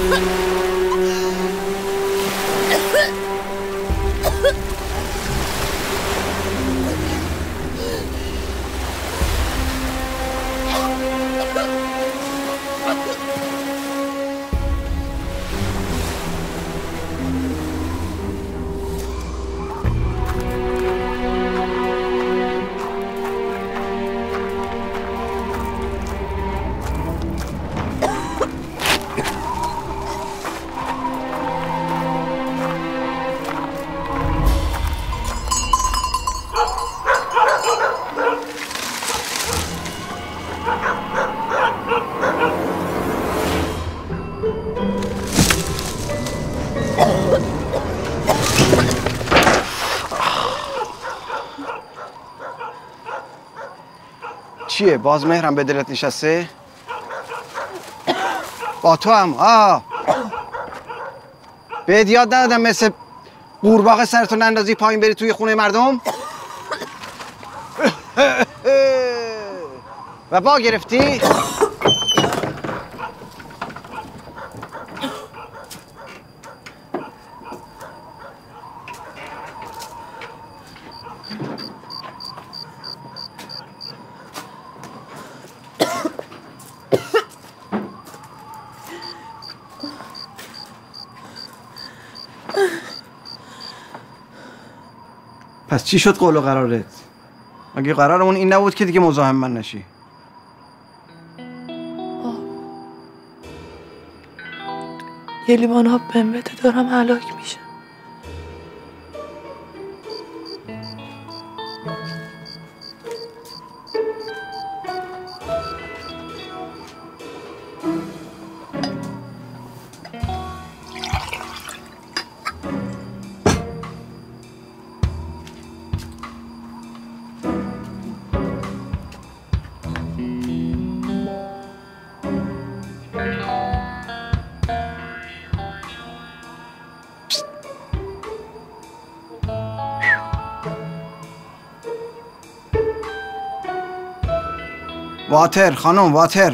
چیه؟ باز مهرم به دلت نشسته؟ با تو هم؟ بهت یاد ندادم مثل قورباغه سرتو نندازی پایین بری توی خونه مردم؟ و با گرفتی؟ پس چی شد قول و قرارت؟ مگه قرارمون این نبود که دیگه مزاحم من نشی؟ یه لیوان آب بهم بده، دارم هلاک میشم. واتر خانم، واتر.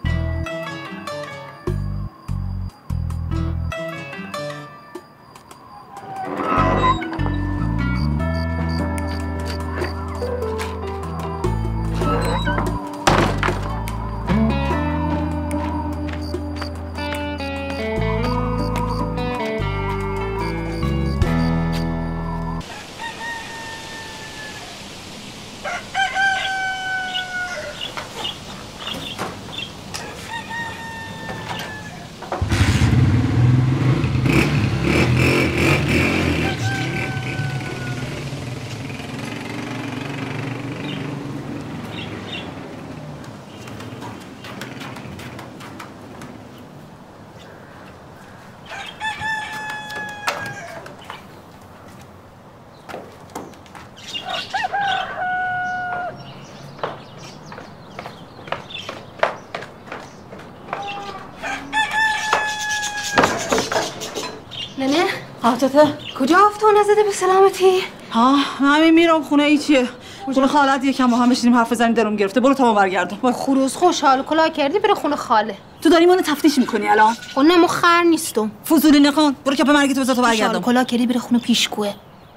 ننه عاطفه کجا افتون نزده به سلامتی؟ همین میرم خونه. ایچیه؟ خونه خالت یکم با هم بشینیم حرف بزنیم. درم گرفته. برو تا برگردم. خروس خوشحال کلا کردی بره خونه خاله. تو داری منو تفتیش میکنی الان؟ خونه مو خر نیستم. فضولی نکن. برو کپ مرگتو بذار تا برگردم. کلا کردی بره خونه پیشگوه.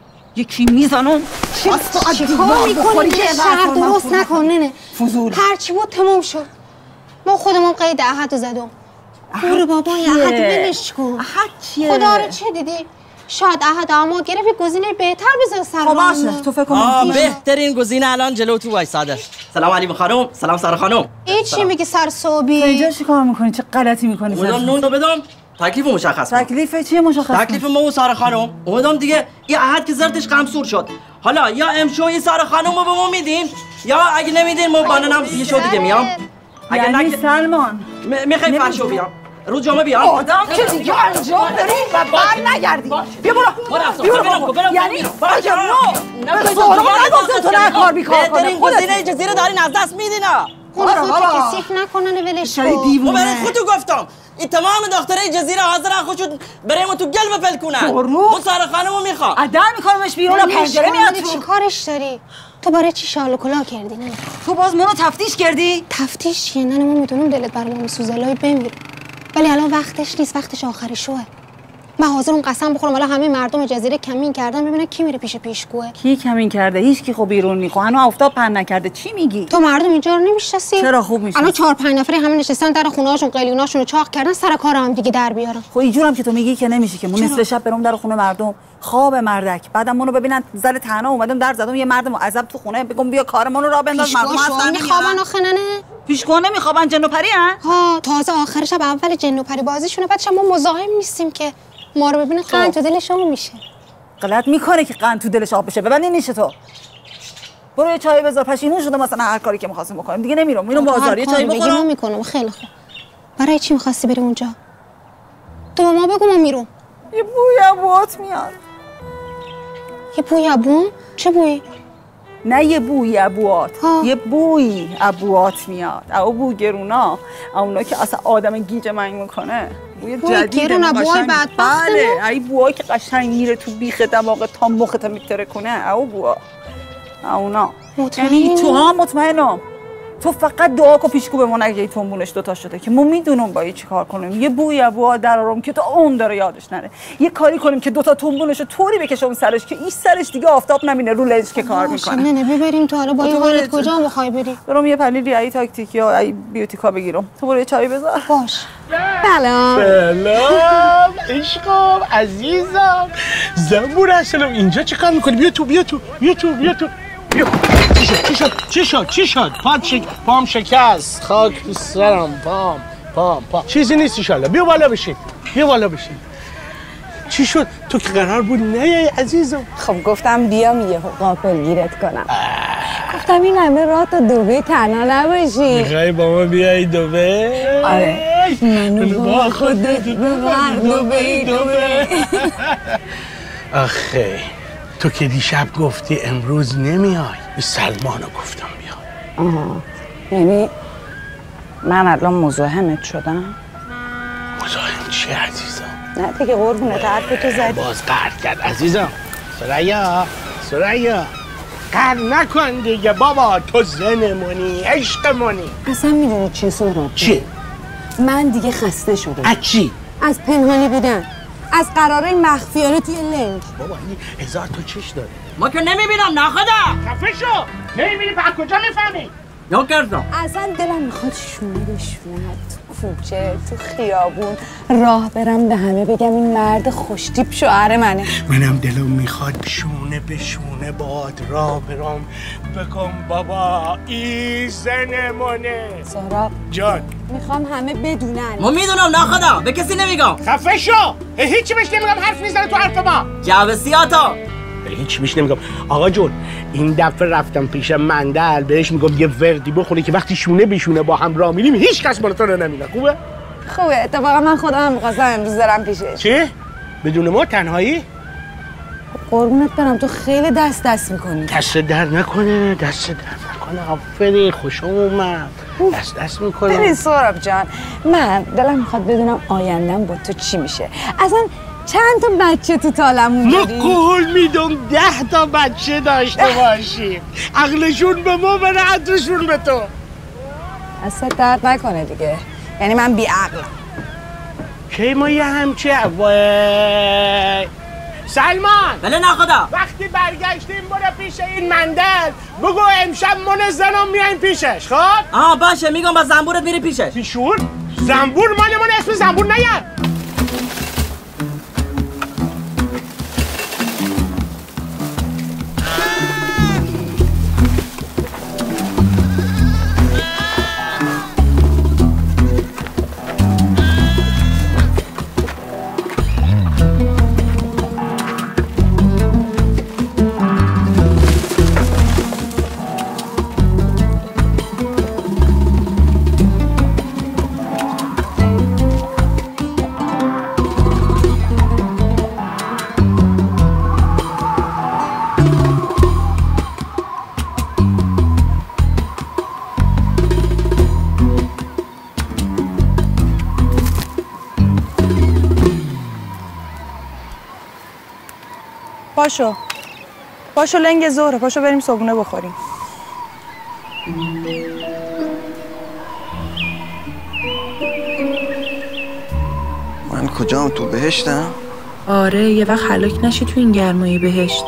یکی میزنم. چیکار میکنی که شهر درست نکن ننه. فضول. هرچی بود تموم شد. ما خودمون قید احدو زدم. برو بابای احد ولش کن. احد چیه؟ خدا رو چه دیدی؟ شاید احد اما گرفت گزینه بهتر بذار سر خب باشه تو فکر کن بهترین گزینه الان جلو تو وایساده. سلام علیکم خانم. سلام سارا خانم. این چی میگی سر صبحی؟ اینجا چیکار میکنی؟ چه غلطی میکنی؟ اومدم نون رو بدم. تکلیف مشخص کن. تکلیف چیه مشخص؟ تکلیف ما و سارا خانم. اومدم دیگه این احد که زرتش قمصور شد. حالا یا امشو سارا خانم رو به ما میدین یا اگه نمیدین ما باننم یه شو دیگه میام. اگه یعنی سلمان میخوای فرشو بیام. رو جامعه بیام. آدم که دیگه انجام داری و بر نگردی. بیا برو. یعنی اگه نه سارا نگفته تو نه کار بیکار کنه. بهترین گزینه جزیره دارین از دست میدینا. خودت کثیف نکنن ولش کن. ما برای خودتو گفتم این تمام دخترای جزیره حاضرن خودشون بریم تو گل بپل کنن. ما سارا خانمو میخوام. عدل میکنمش بیرون پنجره میاد تو. چی کارش داری؟ تو برای چی شال و کلاه کردی نه؟ تو باز منو تفتیش کردی؟ تفتیش چیه؟ نه ما میدونم دلت برام میسوزه لای بمیره. ولی الان وقتش نیست، وقتش آخری شوه. من حاضرم قسم بخورم الان همه مردم جزیره کمین کردن ببینن کی میره پیشگوه. کی کمین کرده؟ هیچ کی خب بیرون نی. خب هنوز آفتاب پهن نکرده. چی میگی؟ تو مردم اینجا رو نمیشناسی؟ چرا خوب میشناسی؟ الان 4 5 نفره همه نشستن در خونه‌هاشون قلیوناشون رو چاق کردن سر کار هم دیگه در بیارن. خب اینجورم که تو میگی که نمیشه که من نصف شب برم در خونه مردم خواب مردک بعدم منو ببینن زل تنها اومدم در زدم یه مرد معذب تو خونه بگم بیا کارمونو راه بنداز مردم اصلا نمیخوابن آخه نه پیشگو نمیخوابن جن و پری ها تازه آخر شب اول جن و پری بازیشونه بعدش ما مزاحم نیستیم که ما رو ببینه قند تو دلش آب میشه. غلط میکنه که قند تو دلش آب بشه. ببند این نیشه تو برو یه چای بذار پشیمون شده مثلا هر کاری که می‌خواستیم بکنیم دیگه نمیرم میرم بازار یه چای بخورم میکنم. خیلی خوب برای چی می‌خواستی بری اونجا؟ تو به ما بگو ما میرم. یه بوی ابوات میاد. یه بوی ابو؟ چه بویی؟ نه یه بوی ابوات یه بوی ابوات میاد. او بو گرونا اونا که اصلا آدم گیج منگ میکنه. بوی جدید گرونا بوی بدبخت. بله ای بوها که قشنگ میره تو بیخ دماغ تا مخت میتره کنه. او بوها اونا یعنی تو ها مطمئنم تو فقط دعا کو پیشگو به ما نگی تنبونش دوتا شده که ما میدونم باید چی کار کنیم. یه بوی ابوها درارم که تا اون داره یادش نره. یه کاری کنیم که دوتا تنبونشو طوری بکشم سرش که این سرش دیگه آفتاب نمینه رو لنز که کار میکنه. نه ببریم تو حالا با این حالت کجا میخوای بری؟ برم یه پنیر ریایی تاکتیک یا ای بیوتیکا بگیرم. تو برو یه چای بذار. باش. سلام عشقم عزیزم زنبور اصلم اینجا چه کار میکنی؟ بیا تو چی شد؟ پام شکست خاک سرم پام چیزی نیست انشالله. بیا بالا بشین چی شد؟ تو که قرار بود نیایی عزیزم. خب گفتم بیام یه قاپل گیرت کنم. گفتم این همه راه تا دبی تنها نباشی. میخوایی با ما بیایی دبی؟ آره منو با خودت ببر دبی. آخه تو که دیشب گفتی امروز نمیای به سلمانو گفتم بیا. یعنی من الان مزاحمت شدم؟ مزاحم چی عزیزم؟ نه دیگه قربونت حرفتو زدی. باز قهر کرد عزیزم. سریا قهر نکن دیگه بابا. تو زنمونی عشقمونی. اصلا میدونی چی سهراب؟ چی؟ من دیگه خسته شدم. از چی؟ از پنهانی بودن، از قرارای مخفیانه توی لنگ. بابا این هزار تا چش داره. ما که نمیبینم نخدا. خفه شو. نمیبینی از کجا میفهمی؟ یا کردم اصلا دلم میخواد شونه کوچه تو خیابون راه برم به همه بگم این مرد خوشتیپ شوهر منه. منم دلم میخواد شونه به شونه باد راه برام بکن بابا این زنمونه. سهراب جان میخوام همه بدونن. ما میدونم نخدا به کسی نمیگم. خفه شو. هیچی بهش نمیگم. حرف میزنه تو حرف ما. جواب سیاتا هیچی بهش نمیگم. آقا جون این دفعه رفتم پیش مندل بهش میگم یه وردی بخونه که وقتی شونه به شونه با هم راه میریم هیچ کس بالا تو رو نمیبینه. خوبه اتفاقا من خودم میخواستم امروز برم پیشش. چی؟ بدون ما تنهایی؟ قربونت برم تو خیلی دست میکنی. دست در نکنه. آفرین خوش اومد. دست میکنه. ببین سهراب جان من دلم میخواد بدونم آیندم با تو چی میشه. اصلا چند تا بچه تو تالمون داری؟ ما قول میدم 10 تا بچه داشته باشیم. عقلشون به ما بره عطرشون به تو. اصلا درد نکنه دیگه. یعنی من بی عقلم. کی ما یه همچه سلمان. بله نخدا. وقتی برگشتیم برو پیش این مندل بگو امشب من زنم میایم پیشش. خب باشه میگم با زنبورت میری پیشش. پیشون؟ زنبور مال من اسم زنبور نیار. پاشو لنگ ظهره. پاشو بریم صبحونه بخوریم. من کجام؟ تو بهشتم؟ آره یه وقت هلاک نشی تو این گرمای بهشت.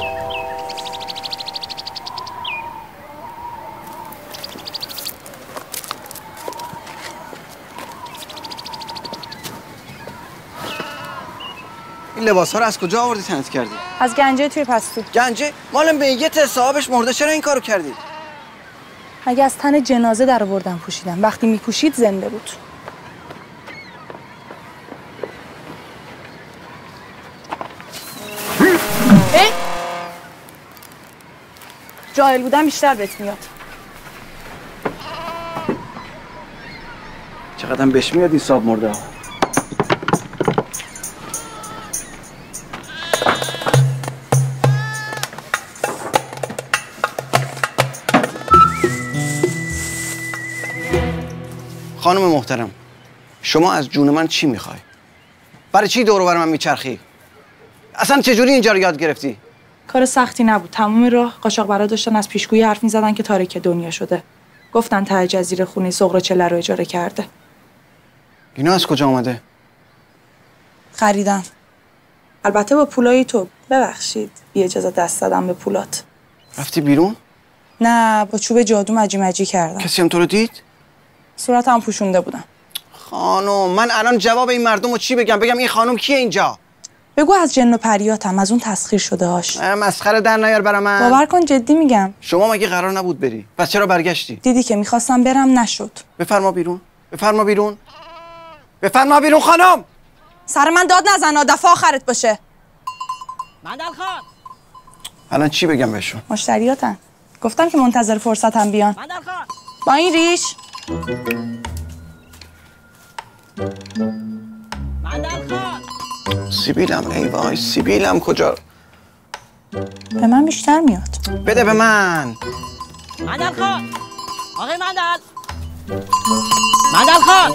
این لباس‌ها رو از کجا آوردی تنت کردی؟ از گنجه توی پستو. گنجه؟ مال میت صاحبش مرده، چرا این کارو کردی؟ اگه از تن جنازه در آوردن پوشیدم، وقتی میپوشید زنده بود. جاهل بودن بیشتر بهت میاد. چقدر بهش میاد این صاحب مرده ها. خانم محترم، شما از جون من چی میخوای؟ برای چی دور و بر من میچرخی؟ اصلا چجوری اینجا رو یاد گرفتی؟ کار سختی نبود. تمام راه قاچاقبرا داشتن از پیشگویی حرف می‌زدن که تاریک دنیا شده. گفتن ته جزیره خونه سغرا چله رو اجاره کرده. اینا از کجا اومده؟ خریدم. البته با پولای تو. ببخشید بی اجازه دست دادم به پولات. رفتی بیرون؟ نه با چوب جادو مجی کردم. کسی هم تو رو دید؟ صورتم پوشونده بودم. خانم من الان جواب این مردم رو چی بگم؟ بگم این خانم کیه اینجا؟ بگو از جن و پریاتم، از اون تسخیر شده هاش. مسخره در نیار برا من. باور کن جدی میگم. شما مگه قرار نبود بری؟ پس چرا برگشتی؟ دیدی که میخواستم برم نشد. بفرما بیرون. بفرما بیرون. بفرما بیرون خانم. سر من داد نزن، دفعه آخرت باشه. مندل خان. الان چی بگم بهشون؟ مشتریاتن. گفتم که منتظر فرصتم بیان. مندل خان. با این ریش. مندل خان. سیبیلم ای وای، سیبیلم کجا؟ به من بیشتر میاد. بده به من. مندل خان. آقای مندل. مندل خان.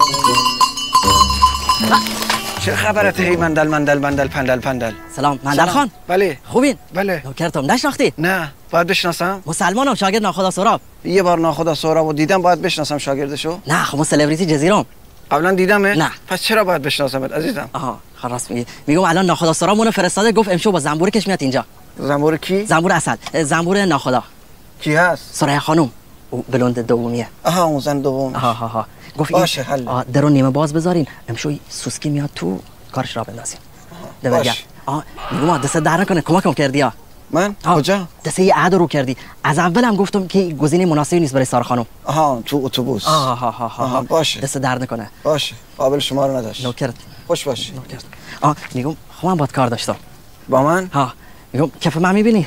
چه خبرته هی مندل پندل؟ سلام مندل خان. بله. خوبین؟ بله. نوکرتم نشناختی؟ نه، باید بشناسم. مسلمانم، شاگرد ناخدا سهراب. یه بار ناخدا سهرابو دیدم، باید بشناسم شاگردشو. نه خب سلبریتی جزیرم. قبلا دیدمه؟ نه. پس چرا باید بشناسمت عزیزم؟ آها خلاص میگم الان ناخدا سهراب مونو فرستاده، گفت امشب با زنبور کش میاد اینجا. زنبور کی؟ زنبور اسد، زنبور ناخدا. کی هست؟ سرای خانم. او بلوند دومیه. آها اون زن دوم. آها گفت باشه حل. درو نیمه باز بذارین، امشب سوسکی میاد تو کارش را بندازین. باشه. میگم دست در نکنه، کمکم کردی ها. من کجا؟ دسته یه عهد رو کردی. از اولم گفتم که گزینه مناسبی نیست برای سارا خانم. آها تو اتوبوس. آها باشه. دست درد نکنه. باشه. قابل شما رو نداشت. نوکرت. خوش باش. نوکرت. میگم خب من باید کار داشتم. با من؟ میگم کف من میبینی؟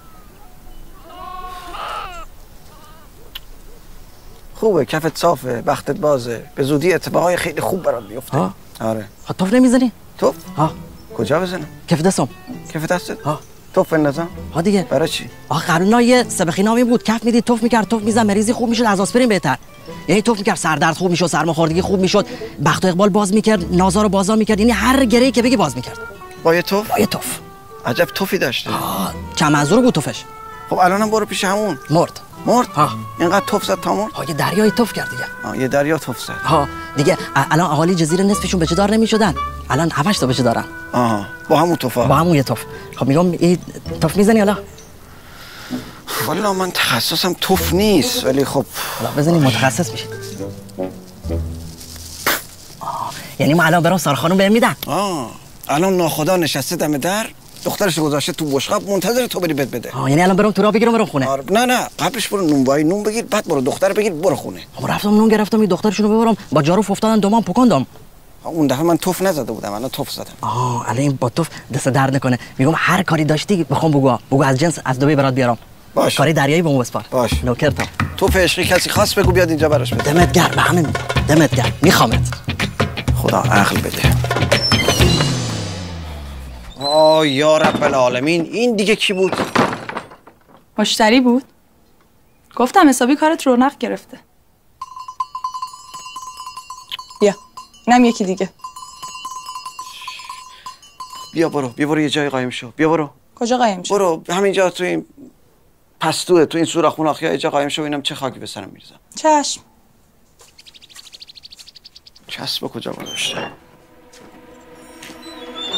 خوبه، کفت صافه، بختت بازه. به زودی اتفاقای خیلی خوب برات بیفته. آره. توف نمیزنی؟ توف؟ کجا بزنم؟ کف دستم. کف دستت؟ توف بندازم؟ دیگه. برای چی؟ قانونا یه سبخی نامی بود، کف میدی توف میکرد، توف میزد مریضی خوب میشد، از آسپرین بهتر. یعنی توف میکرد سردرد خوب میشد، سرماخوردگی خوب میشد، بخت و اقبال باز میکرد، نازار رو بازا میکرد، یعنی هر گره‌ای که بگی باز میکرد. با یه توف؟ با یه توف. عجب توفی داشته. چند منظور بود توفش؟ خب الانم برو پیش همون. مرد. اینقدر توف زد تا مرد؟ یه دریای توف کرد دیگه. یه دریا توف زد. دیگه الان اهالی جزیره نصفشون بچه دار نمیشدن، الان 7 تا بچه دارن. با همون توفا. با همون یه توف. خب میگم این توف میزنی حالا؟ والا من تخصصم توف نیست، ولی خب حالا بزنی متخصص میشی. یعنی ما الان برام سارا خانم بهم میدن. الان ناخدا نشسته دم در، دخترش گذاشته تو بشقاب منتظر تو بری بده. یعنی الان برام تو راه بگیرم برام خونه؟ نه قبلش برو نون بگیر، بعد برو دختر بگیر برو خونه. خب رفتم نون گرفتم، این دخترشونو ببرم، با جارو افتادن دومام پکاندم. اون دفعه من توف نزده بودم، الان توف زدم. الان این با توف دست درد نکنه. میگم هر کاری داشتی بخوام بگو از جنس از دبی برات بیارم. باشه. کاری دریایی بهمون بسپار. باشه. نوکرتم. توف عشقی کسی خاص بگو بیاد اینجا براش بده. دمت گرم، همین دمت گرم، میخوامت. خدا عقل بده. یا رب العالمین، این دیگه کی بود؟ مشتری بود. گفتم حسابی کارت رونق گرفته. بیا اینم یکی دیگه. بیا برو یه جای قایم شو. بیا برو. کجا قایم شو؟ برو همینجا تو این پستوه، تو این سوراخ موناخیا یه جا قایم شو، اینم چه خاکی به سرم میریزم. چشم. چسب کجا گذاشته؟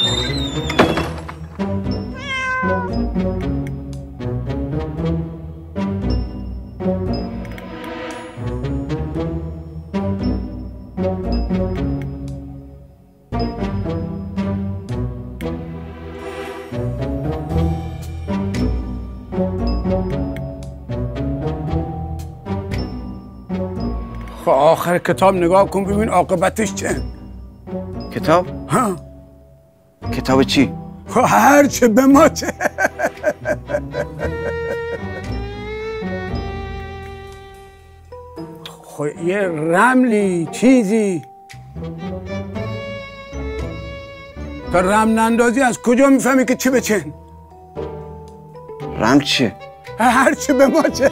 خب آخر کتاب نگاه کن ببین عاقبتش چه. کتاب؟ ها کتاب چی؟ خب هر چه به ما چه. خب یه رملی چیزی تا رمل اندازی از کجا میفهمی که چه به چه؟ رمل چیه؟ هر چه به ما چه.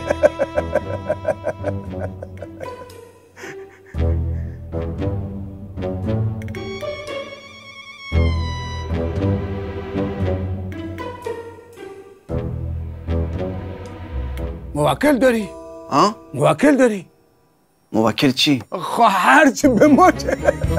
موکل داری؟ ها؟ موکل داری؟ موکل چی؟ خب هر چه به ما چه.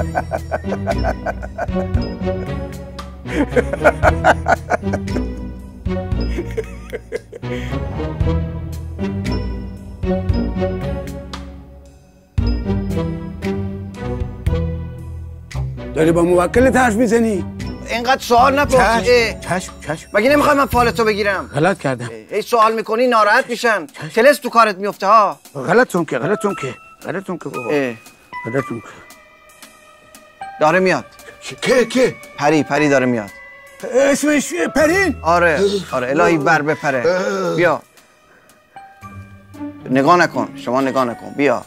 داری با موکلت حرف میزنی؟ اینقدر سوال نپرس. چشم مگه نمیخوای من فالتو بگیرم؟ غلط کردم. ای سوال میکنی ناراحت میشن. تلس تو کارت میفته ها. غلطون که بابا. غلطون که داره میاد. که پری داره میاد. اسمش پرین؟ آره الهی بر بپره. بیا نگاه نکن، شما نگاه نکن. بیا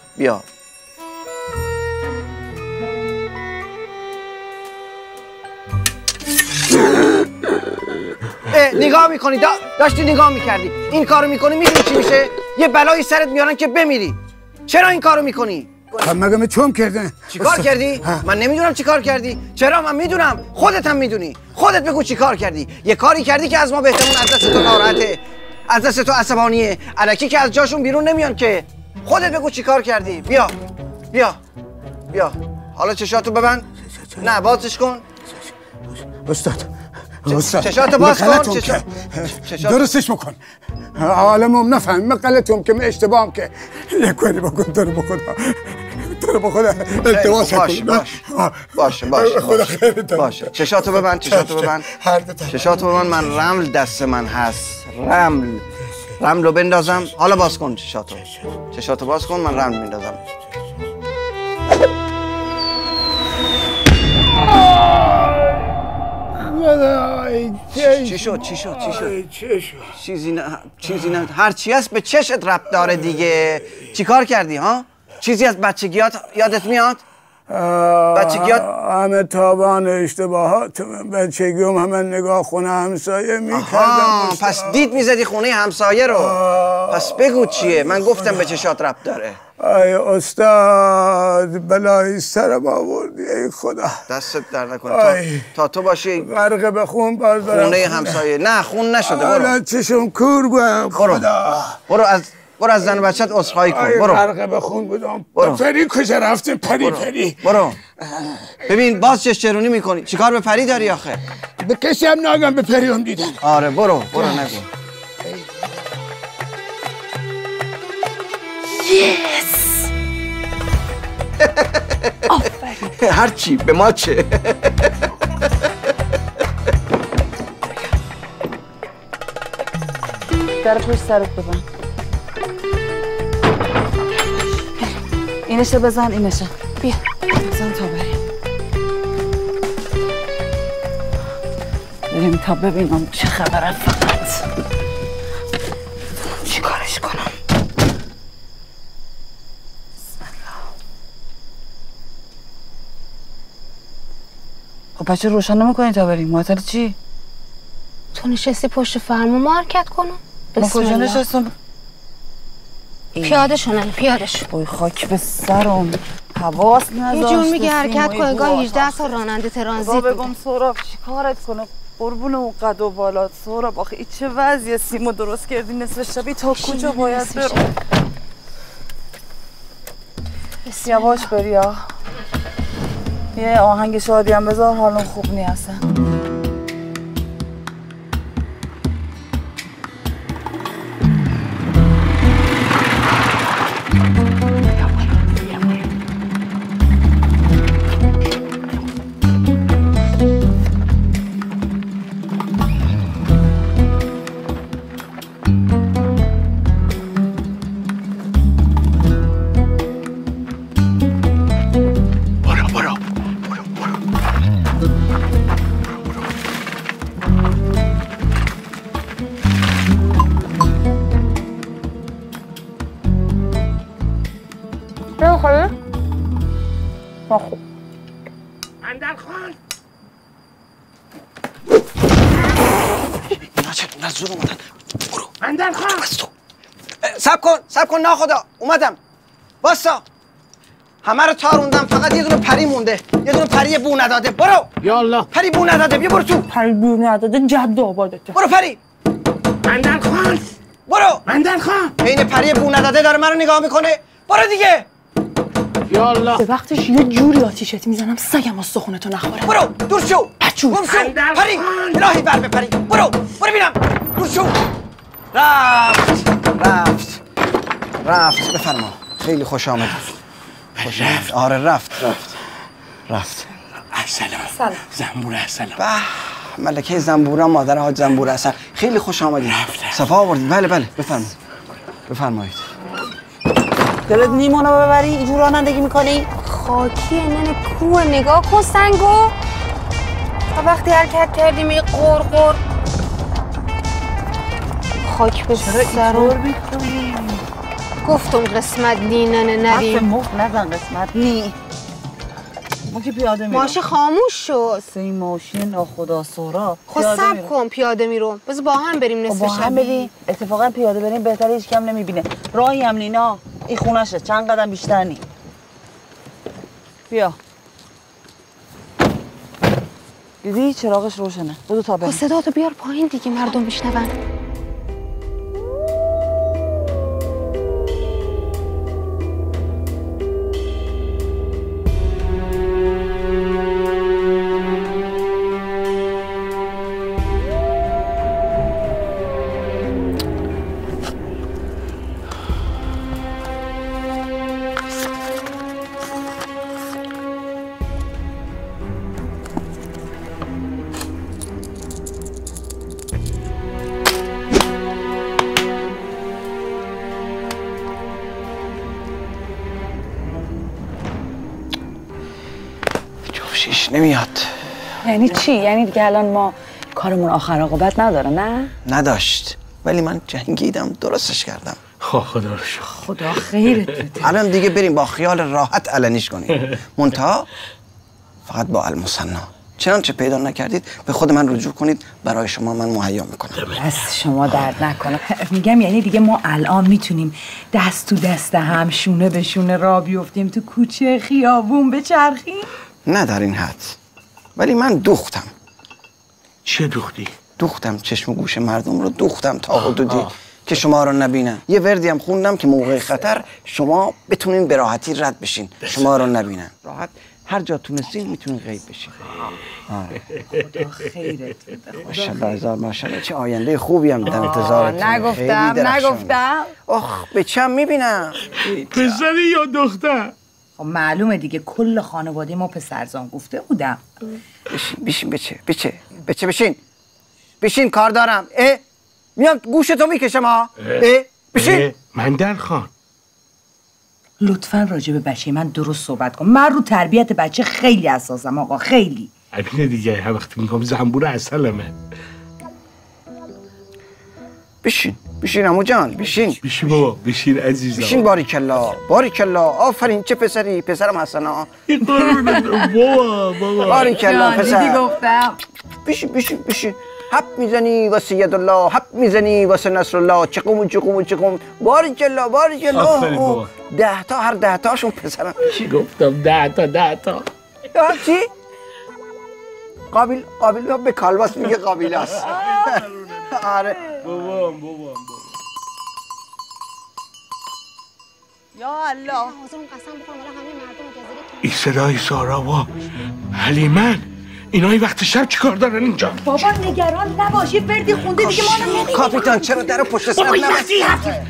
نگاه میکنی، داشتی نگاه میکردی. این کارو میکنی میدونی چی میشه؟ یه بلایی سرت میارن که بمیری. چرا این کارو میکنی؟ خب مگه چون کردن؟ چیکار کردی؟ من نمیدونم چیکار کردی. چرا؟ من میدونم، خودت هم میدونی. خودت بگو چیکار کردی. یه کاری کردی که از ما بهتمون از دست تو ناراحته، از دست تو عصبانیه، الکی که از جاشون بیرون نمیان که. خودت بگو چیکار کردی. بیا حالا چشاتو ببند. نه بازش کن. استاد چشاتو باز کن. درستش بکن. عالمم نفهم. من غلطم که من اشتباهم که. یک کاری بکن. تو رو بخدا التماس کن. باشه چشاتو ببند. چشاتو ببند. من رمل دست من هست. رمل رو بندازم. حالا باز کن چشاتو باز کن. من رمل میندازم. چی شد؟ چیزی نه. هر چی هست به چشت ربط داره دیگه. چی کار کردی ها؟ چیزی از بچگیات یادت میاد؟ بچگیات همه تابان اشتباهات بچگیم همه نگاه خونه همسایه میکردم. پس دید میزدی خونه همسایه رو. پس بگو چیه؟ من گفتم به چشات ربط داره. ای استاد بلایی سرم آوردی. ای خدا دستت در نکنه. تا تو باشی غرق به خون باز برم خونه همسایه. نه خون نشده. برو چشم کور بودم. خدا برو از زن بچت عذرخواهی کن. برو. غرق به خون بودم. پری کجا رفته؟ پری برو. ببین باز چشترونی میکنی. چیکار به پری داری آخه؟ به کسی هم ناگم به پری هم دیدن. آره برو نگو. آفرین. هرچی به ما چه. در پشت سرت ببند. اینشه بزن. بیا بزن تا بریم تا ببینم چه خبره. فقط چی کارش کنم. خب بچه روشن نمی‌کنی تا بریم؟ معطل چی؟ تو نشستی پشت فرمون ما حرکت کنم؟ ما کجا نشستم؟ پیاده شونم. اوی خاک به سرم. حواس نداشت. یه جور میگه حرکت کن انگار 18 سال راننده ترانزیت بوده. بگم سهراب چی کارت کنه؟ قربون اون قد و بالات سهراب. آخه این چه وضعیه؟ سیمو درست کردی نصف شبی تا کجا باید برم؟ یواش بریا. یه آهنگ شادی هم بذار. حالم خوب نیستم. بندرخان اینا چه زور اومدن. برو بندرخان بس تو. سب کن ناخدا اومدم. باسا همه رو تاروندم، فقط یه دونه پری مونده، یه دونه پری بو نداده. برو یا الله. پری بو نداده، بیا برو تو. پری بو نداده جد آبادته. برو پری. بندرخان برو. بندرخان این پری بو نداده داره منو نگاه میکنه. برو دیگه. یا الله. به وقتش یه جوری آتیشت میزنم سگم از سخونتو نخوره. برو دور شو. بچو گم شو. پری الهی بر بپری. برو ببینم. دور شو. رفت. بفرما. خیلی خوش آمد. آره رفت. سلام. زنبور سلام. به ملکه زنبورا، مادر حاج زنبور حسن، خیلی خوش آمدید. صفا آوردید. بله بفرمایید. دلت نیمونو ببری اینجور رانندگی میکنی؟ خاکیه ننه کوه، نگاه کن سنگو. تا وقتی حرکت کردیم این قرقر خاک به سرو. گفتم قسمت نی ننه نریم. حرف مفت نزن قسمت نی. ما که پیاده میرم. ماشه خاموش شد. این ماشین ناخدا سورا. خب سب کن پیاده میرم. بذار با هم بریم نصف شب. با هم بریم. اتفاقا پیاده بریم بهتره، هیچ کم نمیبینه. راهی هم لینا. این خونشه چند قدم بیشتر نی. بیا. دیدی چراغش روشنه. بودو تا بریم. صداتو بیار پایین دیگه مردم بشنون. جوشیش نمیاد. یعنی چی؟ یعنی دیگه الان ما کارمون آخر عاقبت نداره نه؟ نداشت، ولی من جنگیدم درستش کردم. خدا رو شکر. خدا خیرت بده. الان دیگه بریم با خیال راحت علنیش کنیم. منتها فقط با المثنا. چنانچه پیدا نکردید به خود من رجوع کنید، برای شما من مهیا میکنم. دست شما درد نکنه. میگم یعنی دیگه ما الان میتونیم دست تو دست هم، شونه به شونه راه بیفتیم تو کوچه خیابون بچرخیم؟ نه در این حد، ولی من دوختم. چه دوختی؟ دوختم چشم و گوش مردم رو دوختم تا حدودی که شما رو نبینن. یه وردی هم خوندم که موقع خطر شما بتونین به راحتی رد بشین، شما رو نبینن. راحت هر جا تونستین میتونین غیب بشین. خدا خیرت بده. ماشاءالله هزار ماشاءالله، چه آینده خوبی هم در انتظارتون. نگفتم. آخ به چم میبینم. پسری یا دختر؟ خب معلومه دیگه، کل خانواده ما پسرزان گفته بودم. بشین بشین کار دارم. میام گوشتو میکشم ها. بشین. بندرخان لطفاً راجع به بچه من درست صحبت کن. من رو تربیت بچه خیلی حساسم آقا، خیلی. همینه دیگه، هر وقت میگم زنبور عسلمه. بشین عمو جان، بشین بابا، بشین عزیزم. بشین. باریکلا آفرین، چه پسری، پسرم حسنا. بابا باریکلا پسر. دیدی گفتم. بشین. حب میزنی واسه یدالله، حب میزنی واسه نصرالله، چقوم. باریکلا. آفرین بابا. 10 تا، هر 10 تاشون پسرم. چی گفتم؟ 10 تا. چی؟ قابل به کالباس میگه قابیلاست. آره بابا. یا الله. حاضرم قسم بخورم ولی همه مردم جزیره این صدای سارا و حلیمن، اینا این وقت شب چیکار دارن اینجا؟ بابا نگران نباشی، فردی خونده دیگه ما نمی‌بینیم. کاپیتان چرا درو پشت سر نبستی؟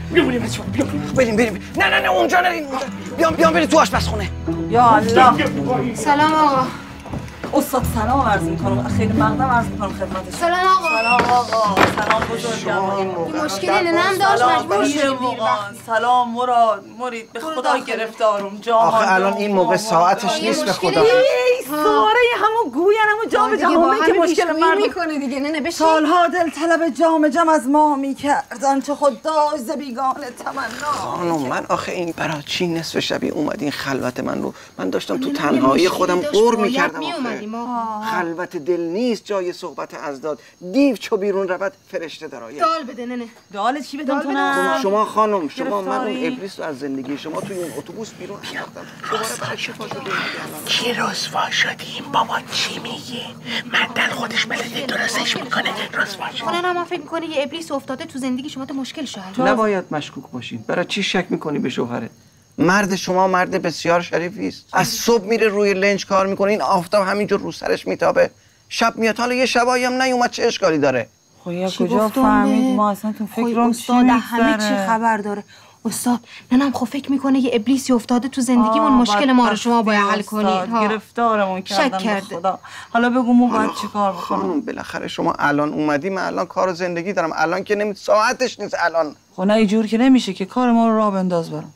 بریم. نه اونجا نریم. بیام بریم تو آشپزخونه. یا الله. سلام آقا. استاد سلام عرض می‌کنم، خیلی مقدم عرض می‌کنم خدمتش. سلام آقا. سلام بزرگم. مشکلی نم داشت مجبور شدیم. سلام مرید به خدا گرفتارم جان. آخه الان این موقع ساعتش نیست به خدا. ساره همون گوین همون جان تمام جهان که مشکل مردم میکنه دیگه. نه بشین. سالها دل طلب جام جم از ما میکردن چه خود داز بیگانه تمنا. خانم من آخه این برای چی نصف شبی اومدین خلوت من رو؟ من داشتم تو تنهایی خودم قور میکردم. خلوت دل نیست جای صحبت ازداد. دیو چو بیرون رود فرشته درآید. دال بده ننه. دال چی بدم تو نه؟ شما خانم شما من اون ابلیس رو از زندگی شما توی اون اتوبوس بیرون انداختم. دوباره برای چی پا شدی؟ کی رسوا شدیم بابا چی میگه؟ مندل خودش بلده درستش میکنه رسوا شد. نه من فکر میکنه یه ابلیس افتاده تو زندگی شما، تو مشکل شد. نباید مشکوک باشید. برای چی شک میکنی به شوهرت؟ مرد شما مرد بسیار شریفی است. از صبح میره روی لنج کار میکنه، این آفتاب همینجور رو سرش میتابه. شب میاد، حالا یه شبایی هم نیومد، چه اشکالی داره؟ خویا کجا فهمید؟ ما اصلا تو فکرم چی همه چی خبر داره. استاد ننم خب فکر میکنه یه ابلیسی افتاده تو زندگیمون، مشکل ما رو شما باید حل کنید. گرفتارمون کردن به خدا. حالا بگو ما باید چیکار بکنم؟ بالاخره شما الان اومدی، من الان کار و زندگی دارم. الان که نمی ساعتش نیست الان. خب نه اینجور که نمیشه که کار ما رو راه بنداز برام.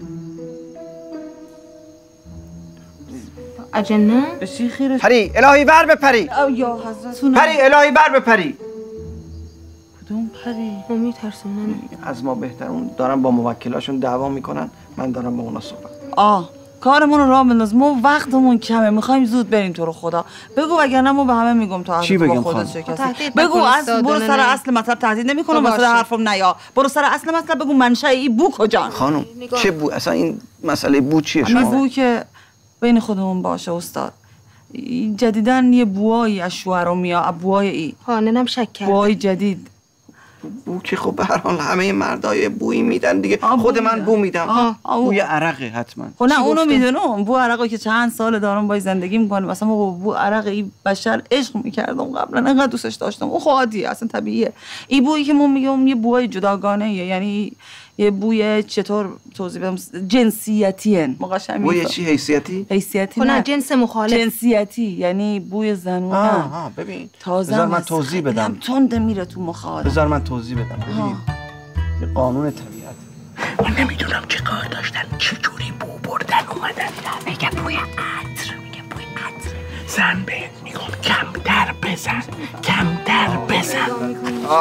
اجنه؟ به چی خیره؟ پری الهی بر بپری. یا حضرت. پری الهی بر بپری. کدوم پری؟ من میترسم. از ما بهتر اون دارن با موکلاشون دعوا میکنن، من دارم با اونا صحبت. کارمون رو راه بنداز. ما وقتمون کمه، میخوایم زود بریم تو رو خدا. بگو وگرنه ما به همه میگم تو چی بگم خودت شکستی. بگو برو سر اصل مطلب. تهدید نمیکنم واسه حرفم نیا. برو سر اصل مطلب. بگو منشأ این بو کجا؟ خانم چه بو؟ اصلا این مسئله بو چیه شما؟ بو که بین خودمون باشه استاد. جدیدن یه بوایی از شوهرم میاد، بوای ای. ننم شک کرد. بوای جدید. بو که خب به هر حال همه مردای بویی میدن دیگه. خود من بو میدم. بوی عرقه حتما. خب نه اونو میدونم. بو عرقو که چند سال دارم باید زندگی میکنم. مثلا ما بو عرق این بشر عشق میکردم قبلا، انقدر دوستش داشتم. اون خودیه اصلا طبیعیه. این بویی که من میگم یه بوی جداگانه، یعنی یه بوی چطور توضیح بدم؟ جنسیتیه. مقاشم بوی چی؟ حیثیتی؟ حیثیتی نه جنس مخالف. جنسیتی یعنی بوی زنونه. ببین تازه بذار من توضیح بدم. تند میره تو مخاطب. بذار من توضیح بدم. ببین یه قانون طبیعت. من نمیدونم چه کار داشتن، چه جوری بو بردن اومدن. میگه بوی عطر، میگه بوی عطر. زن بهت میگم کمتر بزن، کمتر بزن.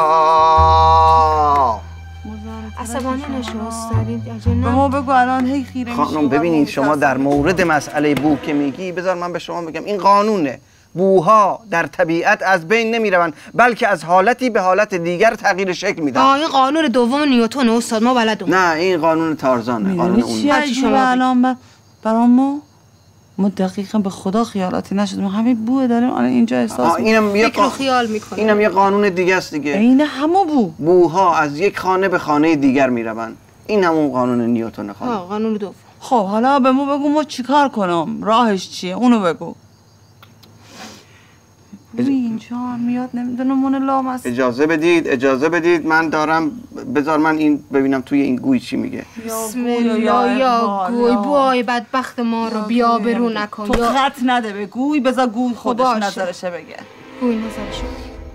عصبانی نشو استادین. به ما بگو الان هی خیره میشی. خانم ببینید شما در مورد مسئله بو که میگی، بذار من به شما بگم این قانونه. بوها در طبیعت از بین نمیروند، بلکه از حالتی به حالت دیگر تغییر شکل میدن. این قانون دوم نیوتن استاد، ما بلدم. نه این قانون تارزانه. قانون اون چی عجیبه الان برام ما دقیقا به خدا خیالاتی نشدیم. همین بوه داریم الان اینجا احساس فکر و خیال میکنیم. اینم یه قانون دیگه است دیگه. این همو بوها از یک خانه به خانه دیگر میروند. این همون قانون نیوتن خانم. قانون دوم. خب حالا به ما بگو ما چیکار کنم؟ راهش چیه؟ اونو بگو. اینجا میاد نمیدونم من لام است. اجازه بدید من دارم. بذار من این ببینم توی این گوی چی میگه. بسم الله. یا گوی بوی بدبخت ما رو بیا برو نکن. تو خط نده به گوی، بذار گوی خودش نظرشه بگه. گوی نظرشه.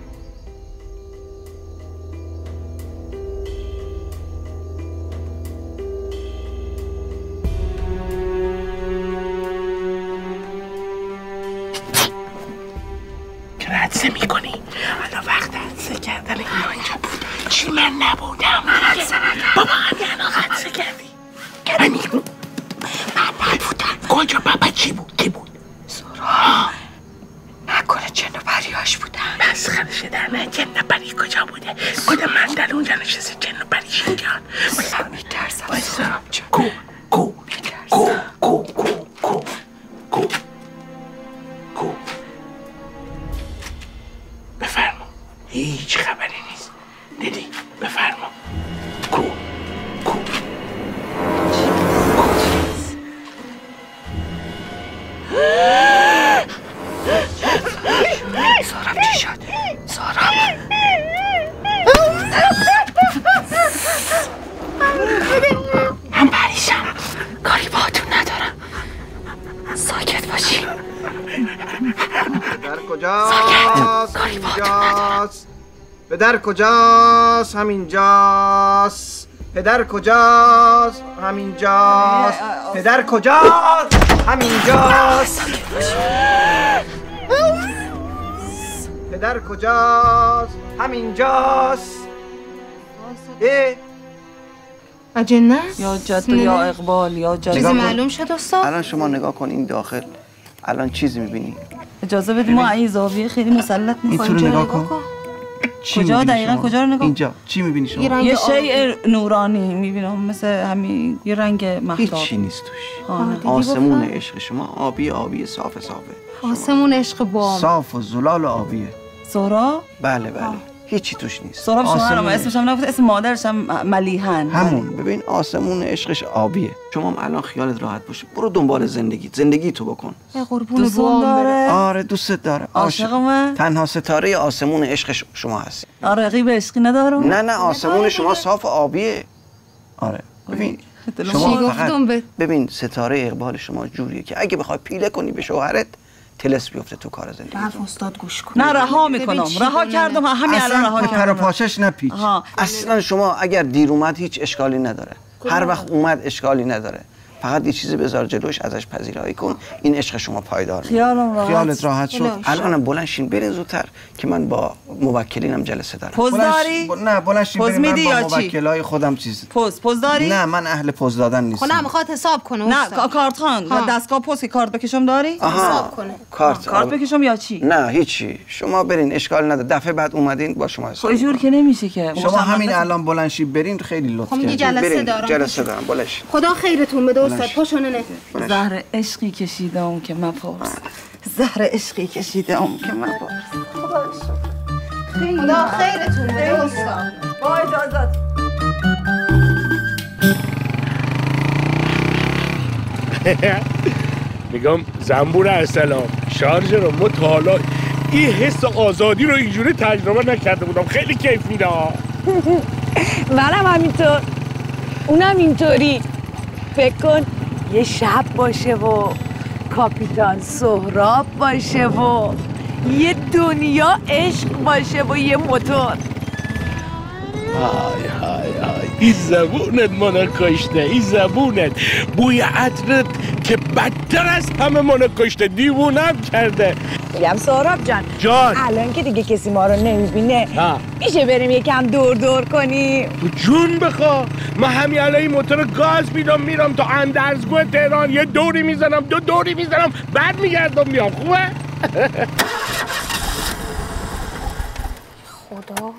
عدسه میکنی؟ حالا وقت عدسه کردن اینا اینجا بود. چی من نبودم؟ بابا همین الان عدسه کردی. همین من نبودم. کجا بابا چی بود؟ کی بود؟ سورا نکنه جن و پریاش بودن. بس خرشه در نه جن و پری کجا بوده؟ خود من در اونجا نشسته جن و پریش اینجا. میترسم سورا جان. کو بفرما. هیچ خبری نیست. دیدی؟ بفرما. کو سارم چی شد؟ سارم من پریشم. کاری باهاتون ندارم. ساکت باشی. پدر کجاست؟ همینجاست. پدر کجاست؟ همینجاست. پدر کجاست؟ همینجاست. پدر کجاست؟ همینجاست. پدر کجاست؟ همینجاست. اجنه؟ یا جد یا اقبال یا جد. چیزی معلوم شد استاد؟ الان شما نگاه کن این داخل. الان چیزی میبینی؟ اجازه بدیم ما این زاویه خیلی مسلط نیست. این تو رو نگاه کن. کجا دقیقاً کجا رو نگاه؟ اینجا چی میبینی شما؟ یه شیء نورانی میبینم مثل همین یه رنگ مهتاب. هیچی نیست توش. آسمون عشق شما آبی صافه. آسمون عشق بام. صاف و زلال و آبیه. سهراب؟ بله. هیچی توش نیست. سهراب شوهرم اسمش هم نگفت، اسم مادرش هم ملیحن. همون. ببین آسمون عشقش آبیه. شما الان خیالت راحت باشه. برو دنبال زندگی تو بکن. قربون بام داره. آره دوستت داره. عاشقمه. تنها ستاره آسمون عشق شما هستی. آره رقیب عشقی ندارم. نه آسمون شما صاف و آبیه. آره ببین شما فقط ببین ستاره اقبال شما جوریه که اگه بخوای پیله کنی به شوهرت تلس بیفته تو کار زندگی. بعد استاد گوش کن. نه رها میکنم. رها کردم همین الان رها کردم. پر و پاشش نپیچ. اصلا شما اگر دیر اومد هیچ اشکالی نداره. هر وقت اومد اشکالی نداره. فقط یه چیزی بذار جلوش ازش پذیرایی کن. این عشق شما پایدار میشه. خیالت راحت شد. الانم بلند شین برین زودتر که من با موکلینم جلسه دارم. پوز داری؟ نه بلند شین برین من با موکلای خودم چیز. پوز داری؟ نه من اهل پوز دادن نیستم. خب نه میخواد حساب کنه استاد. نه کارت خان دستگاه پست که کارت بکشم داری؟ حساب کنه. کارت بکشم یا چی؟ نه هیچی. شما برین اشکال نداره. دفعه بعد اومدین با شما حساب. خب جور که نمیشه که. شما همین الان بلند شین برین خیلی لطف کردید. جلسه دارم بلند شین. خدا خیرتون بده استاد. پاشونه زهر عشقی کشیدم که مپرس. زهر عشقی کشیدم که مپرس. خدا خیرتون بده استاد. با اجازت. میگم زنبور السلام شارژ رو ما تا حالا این حس آزادی رو اینجوری تجربه نکرده بودم. خیلی کیف میده. منم همینطور. اونم اینطوری. فکر کن یه شب باشه و کاپیتان سهراب باشه و یه دنیا عشق باشه و یه موتور. های این زبونت منو کشته. این زبونت بوی عطرت که بدتر از همه منو کشته. دیوونم کرده. میگم سهراب جان الان که دیگه کسی ما رو نمیبینه میشه بریم یکم دور کنیم؟ تو جون بخوا. من همین الان این موتور گاز میدم میرم تا اندرزگاه تهران. یه دوری میزنم دو دوری میزنم بعد میگردم میام. خوبه؟ خدا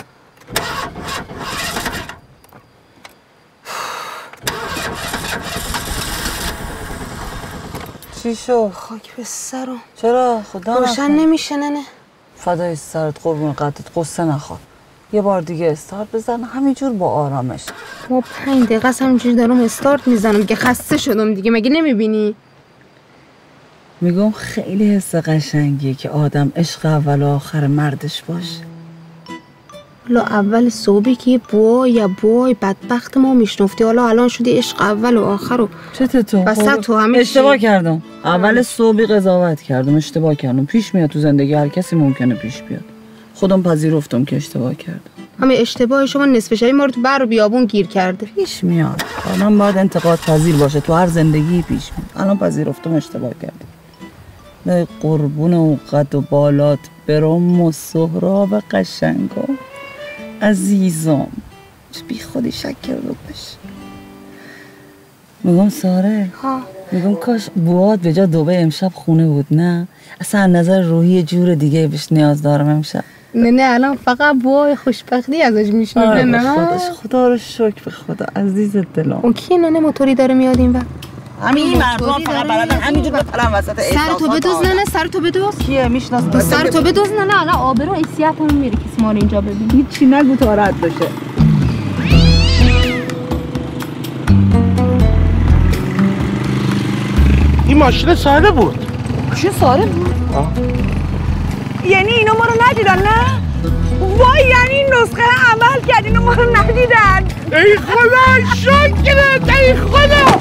چی شد؟ خاک به سرم. چرا؟ خدا روشن نمیشه ننه. فدای سرت قربون قدت قصه نخور. یه بار دیگه استارت بزن همینجور با آرامش. ما 5 دقیقه همینجوری دارم استارت میزنم که خسته شدم دیگه. مگه نمیبینی؟ میگم خیلی حس قشنگیه که آدم عشق اول و آخر مردش باشه. حالا اول صبحی که بوی بدبخت ما میشنفتی، حالا الان شدی عشق اول و آخر و چته تو؟ وسط تو همه اشتباه کردم. اول صبحی قضاوت کردم. اشتباه کردم. پیش میاد تو زندگی هر کسی ممکنه پیش بیاد. خودم پذیرفتم که اشتباه کردم. همه اشتباه شما نصف شبی ما رو تو بر و بیابون گیر کرده. پیش میاد. الان باید انتقاد پذیر باشه تو هر زندگی پیش میاد. الان پذیرفتم اشتباه کردم. نه قربون و قد و بالات برم و سهراب قشنگا عزیزم چه بی خودی شک کرده باش. میگم ساره میگم کاش بوات به جا دوبه امشب خونه بود. نه اصلا نظر روحی جور دیگه بهش نیاز دارم امشب. نه الان فقط بوای خوشبختی ازش میشنوه. نه خدا رو شکر به خدا عزیز دلم. اون کی ننه موتوری داره میاد این وقت؟ همین مردم فقط بلدن همینجور بپرن وسط احساسات. سر تو بدوز ننه سر تو بدوز. کیه میشناسه؟ سر تو بدوز ننه الان آبرو حیثیتمون میره کسی ما رو اینجا ببینه. هیچی نگو تا رد بشه. این ماشین ساره بود. ماشین ساره بود؟ یعنی اینا ما رو ندیدن نه؟ وای یعنی این نسخه عمل کرد اینا ما رو ندیدن. ای خدا شکرت ای خدا.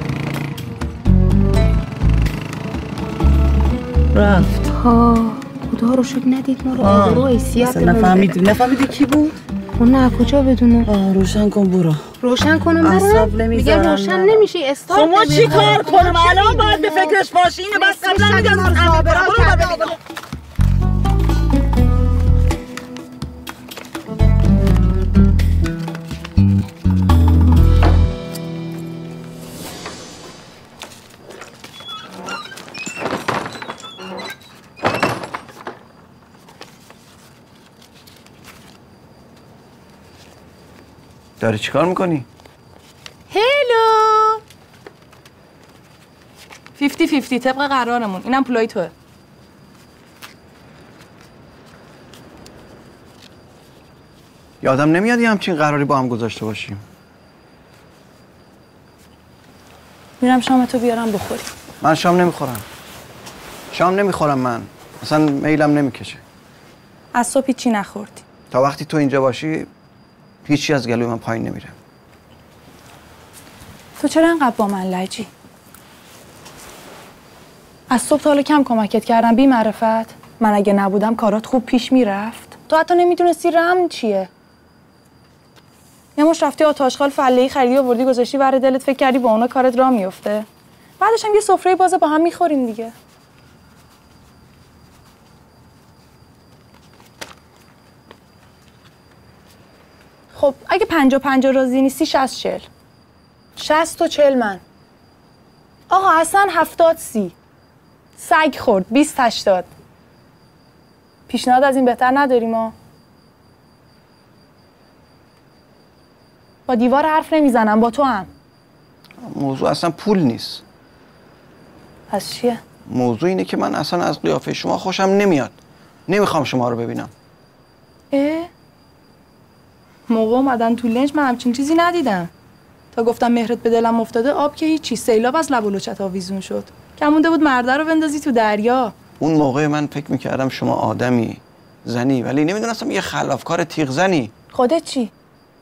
رفت. خدا رو شکر ندید ما رو. آبرو حیثیت نفهمیدی کی بود؟ اون نه کجا بدونه؟ روشن کن برو. روشن کنم برم؟ میگه روشن نمیشه استارت. خب ما چی کار کنم الان باید به فکرش باشی. اینه بس قبلا میگم برو. داری چیکار میکنی؟ هلو 50-50 طبق قرارمون. اینم پولای توه. یادم نمیاد یه همچین قراری با هم گذاشته باشیم. میرم شامتو بیارم بخوری. من شام نمیخورم من. اصلا میلم نمیکشه. از صبح چی نخوردی؟ تا وقتی تو اینجا باشی هیچی از گلوی من پایین نمیره. تو چرا انقدر با من لجی؟ از صبح تا حالا کم کمکت کردم بی معرفت؟ من اگه نبودم کارات خوب پیش میرفت؟ تو حتی نمیدونستی رمن چیه؟ یه مش رفتی آتاشخال فله‌ای خریدی آوردی گذاشتی ور دلت، فکر کردی با اونا کارت راه میفته؟ بعدش هم یه سفره باز با هم میخوریم دیگه. خب اگه 50-50 راضی نیستی 60-40. 60 و 40 من. آقا اصلا 70-30. سگ خورد 20-80. پیشنهاد از این بهتر نداریم ما. با دیوار حرف نمیزنم، با تو هم. موضوع اصلا پول نیست. پس چیه؟ موضوع اینه که من اصلا از قیافه شما خوشم نمیاد. نمیخوام شما رو ببینم. موقع اومدن تو لنج من همچین چیزی ندیدم. تا گفتم مهرت به دلم افتاده آب که هیچی، سیلاب از لب و لوچت آویزون شد. کمونده بود مرده رو بندازی تو دریا. اون موقع من فکر میکردم شما آدمی، زنی، ولی نمیدونستم یه خلافکار تیغ زنی. خودت چی؟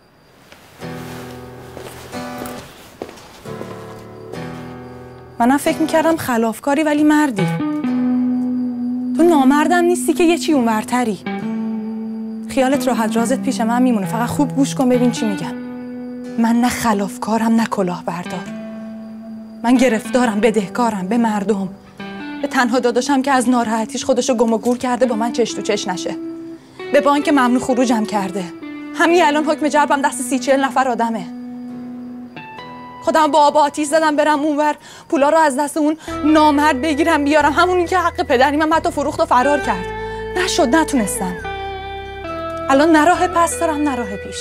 منم فکر میکردم خلافکاری ولی مردی. تو نامردم نیستی که یه چی اونورتری. خیالت راحت، رازت پیش من میمونه، فقط خوب گوش کن ببین چی میگم. من نه خلافکارم نه کلاهبردار. من گرفتارم، بدهکارم به مردم، به تنها داداشم که از ناراحتیش خودشو گم و گور کرده با من چش تو چش نشه، به بانک ممنوع خروجم کرده. همین الان حکم جلبم دست 30-40 نفر آدمه. خودم با آب آتیش زدم برم اونور پولا رو از دست اون نامرد بگیرم بیارم، همونی که حق پدری من حتی فروخت و فرار کرد. نشد، نتونستم. الان نه راه پس دارم نه راه پیش.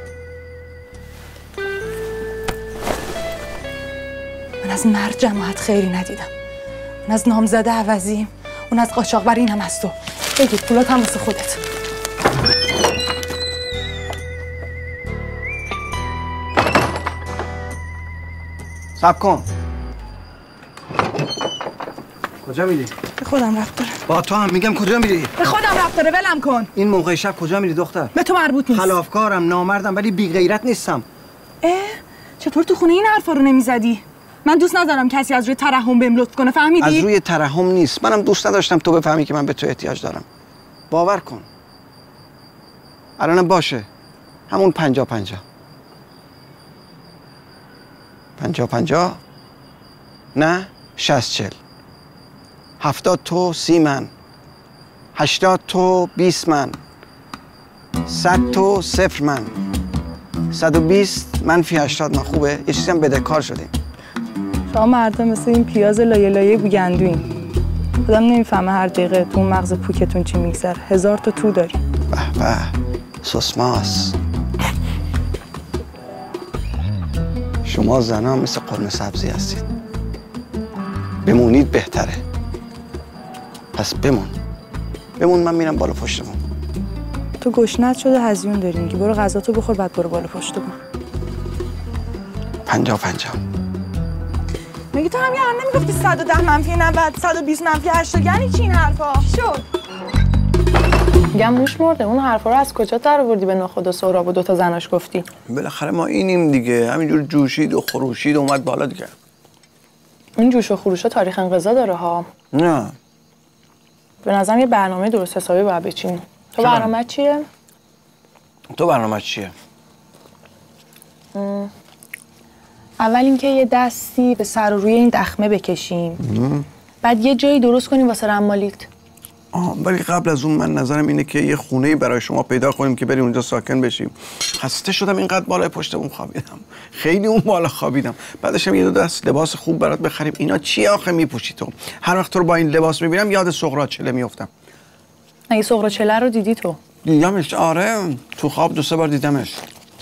من از مرد جماعت خیری ندیدم. من از نامزده عوضیم، اون از قاچاقبر، این هم از تو. بگیر پولات هم واسه خودت. صبر کن. کجا میری؟ به خودم ربط داره. با تو هم میگم کجا میری؟ به خودم ربط داره، ولم کن. این موقع شب کجا میری دختر؟ به تو مربوط نیست. خلافکارم، نامردم، ولی بی غیرت نیستم. چطور تو خونه این حرفا رو نمیزدی؟ من دوست ندارم کسی از روی ترحم بهم لطف کنه، فهمیدی؟ از روی ترحم نیست، منم دوست نداشتم تو بفهمی که من به تو احتیاج دارم. باور کن. الان باشه. همون 50-50. 50-50 نه 60-40. 70 تو 30 من، 80 تو 20 من، 100 تو 0 من، 120 منفی 80 من. خوبه؟ یه چیزی هم بدهکار شدیم. شما مردم مثل این پیاز لایه لایه بوگندوین. آدم نمیفهمه هر دقیقه تو مغز پوکتون چی میگذره. 1000 تا تو داری. به به سوسماس. شما زنها مثل قرمه سبزی هستید. بمونید بهتره. پس بمون من میرم بالا پشتمون. تو گشنت شده هزیون داری میگی برو غذاتو بخور بعد برو بالا پشتمون. 50-50. میگی تو همین الان نمیگفتی 110 منفی 90 120 منفی 80 یعنی چی این حرفا؟ شد. میگم موش مرده، اون حرفا رو از کجا در آوردی به ناخود و سهراب و 2 تا زناش گفتی؟ بالاخره ما اینیم دیگه، همینجور جوشید و خروشید و اومد بالا دیگه. این جوش و خروشا تاریخ انقضا داره ها. نه. به نظرم یه برنامه درست حسابی باید بچینی. تو برنامه چیه؟ تو برنامه چیه؟ اول اینکه یه دستی به سر و روی این دخمه بکشیم. بعد یه جایی درست کنیم واسه رمالیت. ولی قبل از اون من نظرم اینه که یه خونه‌ای برای شما پیدا کنیم که بریم اونجا ساکن بشیم. خسته شدم اینقدر بالای پشتمون خوابیدم. خیلی اون بالا خوابیدم. بعدش هم یه 2 دست لباس خوب برات بخریم. اینا چی آخه میپوشی تو؟ هر وقت تو رو با این لباس میبینم یاد سغراچله میافتم. اگه سغراچله رو دیدی تو؟ دیدمش. آره تو خواب 2-3 بار دیدمش.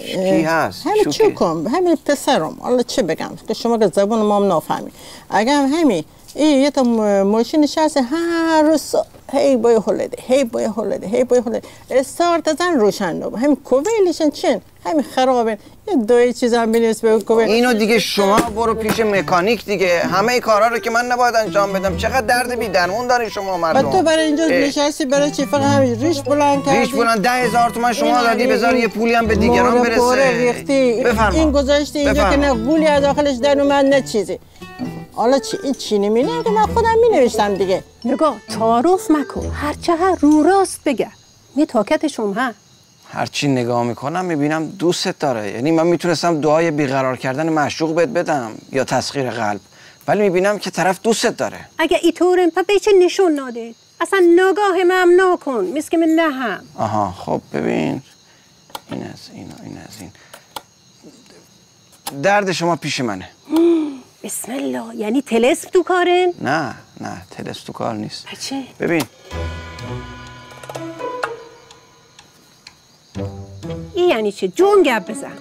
کی هست؟ همین چوکم همین پسرم حالا چه بگم که شما که زبان ما هم نفهمی اگه همین این یه تا ماشین نشسته هر روز هی بای هلده هی بای هلده هی بای هلده استارت زن روشن نبود همین کویلشن چین همین خرابه یه دوی چیز هم بینیست به کویل اینو دیگه شما برو پیش مکانیک دیگه همه کارا رو که من نباید انجام بدم چقدر درد بی درمون داری شما مردم تو برای اینجا نشستی برای چی فقط همین ریش بلند کردی ریش بلند 10,000 تومان شما دادی بذار یه پولی هم به دیگران برسه بفرما این گذاشتی اینجا که نه گولی از داخلش در اومد نه چیزی حالا این چی نمی‌نه که من خودم می‌نوشتم دیگه نگاه تعارف مکن هرچه رو راست بگه می طاقتشون ها هرچی نگاه میکنم میبینم دوستت داره یعنی من میتونستم دعای بیقرار کردن معشوق بهت بدم یا تسخیر قلب ولی میبینم که طرف دوستت داره اگه اینطورن پا بیچه نشون ناده اصلا نگاه هم نکن مثل که من نه هم آها خب ببین این از این و این از این درد شما پیش منه بسم الله یعنی طلسم تو کارن؟ نه طلسم تو کار نیست چه؟ ببین این یعنی چه؟ جون گپ بزن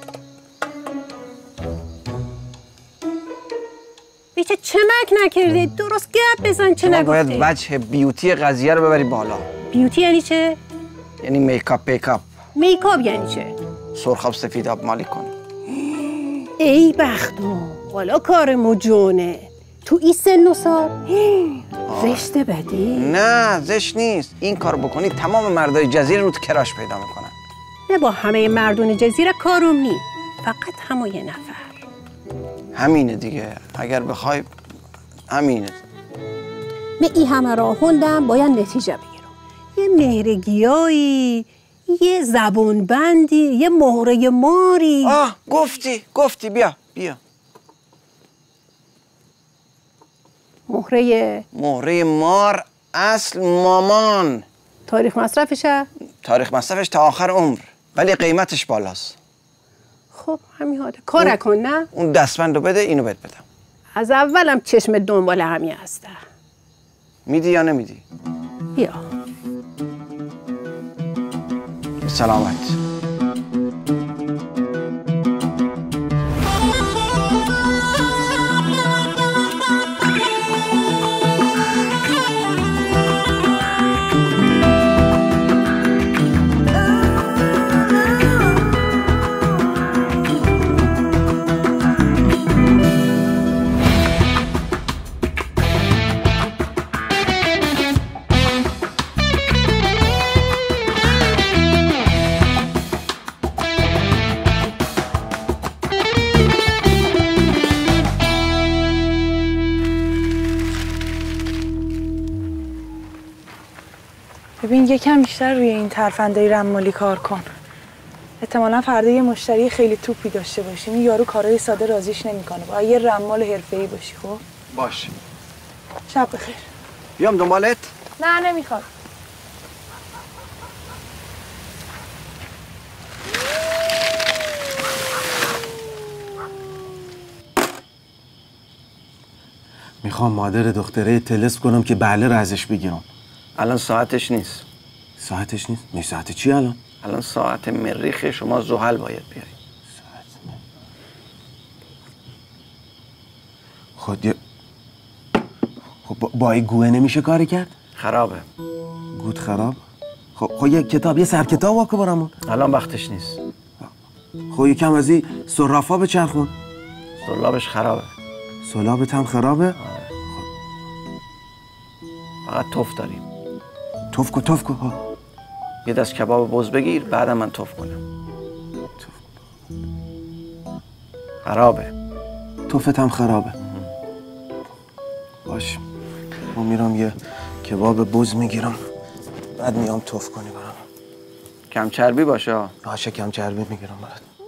بیچه چمک نکرده درست گپ بزن چه نگفته باید وجه بیوتی قضیه رو ببری بالا بیوتی یعنی چه؟ یعنی میکاپ میکاپ یعنی چه؟ سرخاب سفید آب مالی کن ای بختو حالا کار مجونه تو این سن و سال زشته بدی؟ نه زشت نیست این کار بکنی تمام مردای جزیره رو تو کراش پیدا میکنن نه با همه مردون جزیره کارم نی فقط همو یه نفر همینه دیگه اگر بخوای همینه من این همه راه هندم باید نتیجه بگیرم یه مهرگیایی یه زبون بندی یه مهره ماری گفتی بیا مهره مار اصل مامان تاریخ مصرفشه؟ تاریخ مصرفش تا آخر عمر ولی قیمتش بالاست خب همین حاله کار کن نه؟ اون دستبند رو بده اینو بهت بدم از اولم چشم دنبال همی هسته میدی یا نمیدی؟ بیا سلامت ببین یکم بیشتر روی این ترفندهای رمالی کار کن احتمالا فردا یه مشتری خیلی توپی داشته باشیم این یارو کارهای ساده رازیش نمیکنه باید یه رمال حرفه‌ای باشی خب باشه شب بخیر بیام دنبالت نه نمیخواد میخوام مادر دختره تلسم کنم که بله رو ازش بگیرم الان ساعتش نیست ساعتش نیست؟ می ساعت چی الان؟ الان ساعت مریخ شما زحل باید بیاری خب با این گوه نمیشه کاری کرد؟ خرابه گود خراب؟ خب یه کتاب یه سر کتاب واکه برامون الان وقتش نیست خب یکم از این صرافا بچرخون سلابش خرابه سلابت هم خرابه؟ فقط توف داریم توف کو ها یه دست کباب بز بگیر بعدم من توف کنم خرابه توفت هم خرابه باش من میرم یه کباب بز میگیرم بعد میام توف کنی برام کم چربی باشه باشه کم چربی میگیرم برات